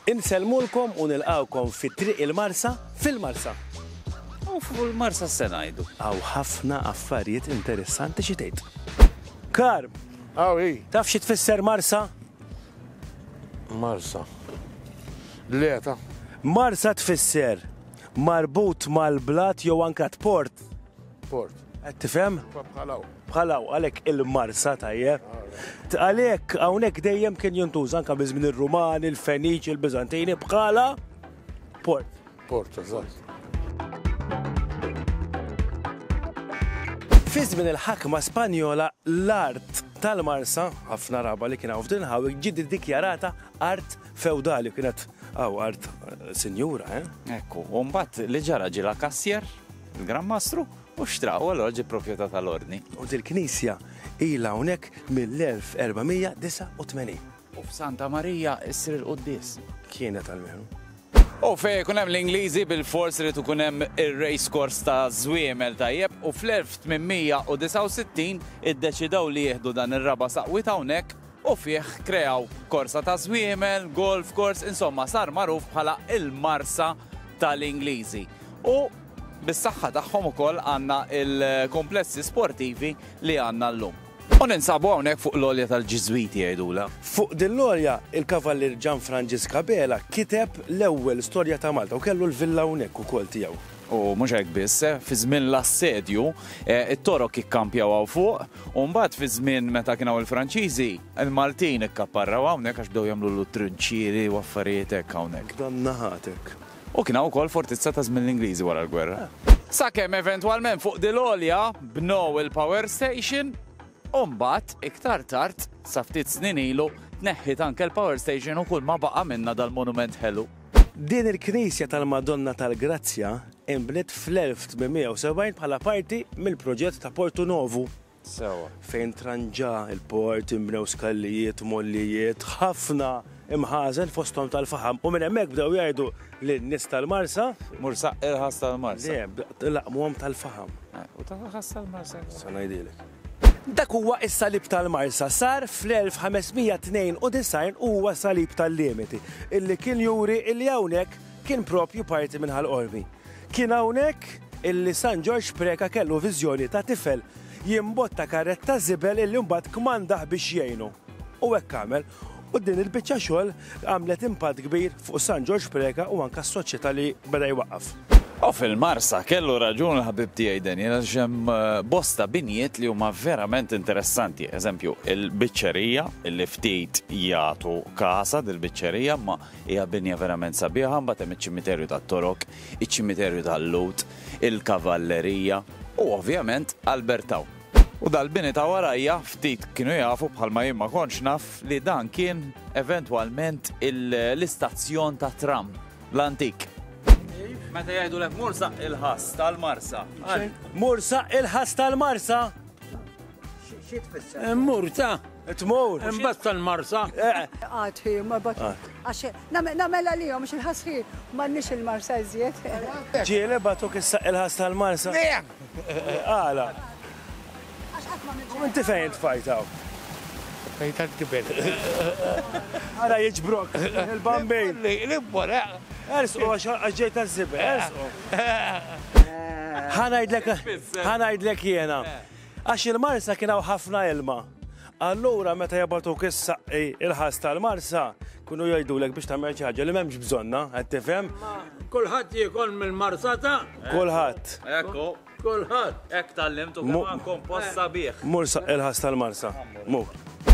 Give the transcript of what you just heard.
Inselmulkom u nilqawkom fit-Triq il-Marsa fil-Marsa. U fuq il-Marsa s-senajdu. Għaw ħafna affarijiet interessanti xi tgħid. Karm, taf xi tfisser Marsa? Marsa. Leta. Marsa tfisser marbut mal-blat jew anke port. Port. Qed tifhem? Bħalaw. Bħalaw għalhekk il-Marsa tajjeb. Għalhekk hawnhekk dejjem kien jintuża anke biżmien ir-Rumani, il-Feniċi, il-Biżantini bħala port. Port, eżatt. Fi żmien il-ħakma Spanjola l-art tal-Marsa, ħafna raba li kien hawn f'Dinħawi, ġiet iddikjarata art feudali, kienet art sinjura, Ekku, u mbagħad li ġara ġila kassier, il-Gran Mastru, u xtraw allura ġi proprjetà tal-ordni. U dil-Knisja ilha hawnhekk mill-1489. U f'Santa Marija issir il-Qudies. Kienet għalmenu. U fej kun hemm l-Ingliżi bil-fors irid ikun hemm ir-race course ta' żwiemel tajjeb u fl-1869 iddeċidew li jieħdu dan ir-raba' saqwiet hawnhekk u fih kreaw korsa ta' żwiemel, golf course, insomma sar magħruf bħala il-Marsa tal-Ingliżi. U bis-saħħa tagħhom ukoll għandna il-komplessi sportivi li għandna llum. U ninsabu hawnhekk fuq l-olja tal-Ġiżwiti jgħidula. Fuq din l-olja il-kavallir Gianfrancesco Bela kiteb l-ewwel storja ta' Malta u kellu l-villa hawnhekk ukoll tiegħu. U mhux hekk biss, fi żmien l-assedju it-torok ikkampjaw hawn fuq u mbagħad fi żmien meta kienu il-Franċiżi il-Maltin ikkapparraw hawnhekk għax bdew jagħmlu l-trinċieri u affarijiet hekk hawnhekk. Dannaħatek. U kien hawn ukoll fortizza ta' żmien l-Ingliżi wara l-gwerra. Sakemm eventwalment fuq din l-olja bnew il-power station u mbagħad iktar tard sa ftit snin ilu tneħħit anke l-power station u kull ma baqa' minnha dal-monument ħelu. Din il-Knisja tal-Madonna tal-Grazzja inbniet fl-1870 bħala parti mill-proġett ta' Porto Novo. Sewa. Fejn tranġa il-port, imbnew skallijiet, mollijiet, ħafna imħażen fosthom tal-faħam. U minn hemmhekk bdew jgħidu lin-nies tal-Marsa. Mursa il-ħas tal-Marsa. Le, laqmuhom tal-faħam. U tal-ħas tal-Marsa. Sa ngħidilek. Dak huwa is-salib tal-Marsa sar fl-1592 huwa salib tal-limiti illi kien juri illi hawnhekk kien propju parti minn ħal-qormi. Kien hawnhekk illi San George Preka kellu viżjoni ta' tifel jimbotta karretta żibel illi mbagħad kmandaħ biex jgħinu. U hekk għamel u din il-biċċa xogħol għamlet impatt kbir fuq San George Preka u anke s-soċjetà li beda jwaqqaf. U fil-Marsa kellu raġun l-ħabib tiegħi Daniel għax hemm bosta binjiet li huma verament interessanti. Eżempju, il-biċċerija illi ftit jagħtu kasa dil-biċċerija ma hija binja verament sabiħa, mbagħad hemm iċ-ċimiterju tat-Torok, iċ-ċimiterju tal-Lut, il-Kavallerija u ovvjament Albertaw. U dal-bini ta' warajja ftit kienu jafu bħalma jien ma kontx naf li dan kien eventwalment l-istazzjon ta' tram l-antik. Meta jgħidulek Mursa il-ħass tal-Marsa. Mursa il-ħass tal-Marsa. Xi tfisser? Murta. Tmur. Imbagħad tal-Marsa. Għadħi, ma batu. Għax nagħmel għalihom mhux il-ħassħi m'għandniex il-Marsa iżjed. Ġieli batuk issa il-ħass tal-Marsa. Għala. U inti fejn tfajtaw? Fejta t-tibel. Għara jiġbrok, il-bambin. L-ibbora. Ersqu għaxġejta z-zibel, ersqu. ħanajdlek jena. Għax il-Marsa kienaw ħafna ilma. Allura meta jabatuk issa il-ħass tal-Marsa, kunu jgħidulek biex tagħmel xi ħaġa li m'hemmx bżonna, qed tifhem? Kulħadd jiekol mill-Marsata? Kulħadd. Ekku. Kulħadd. Hekk tallimtu kemm kompost sabiħ. Mursa il-ħass tal-Marsa. Mur.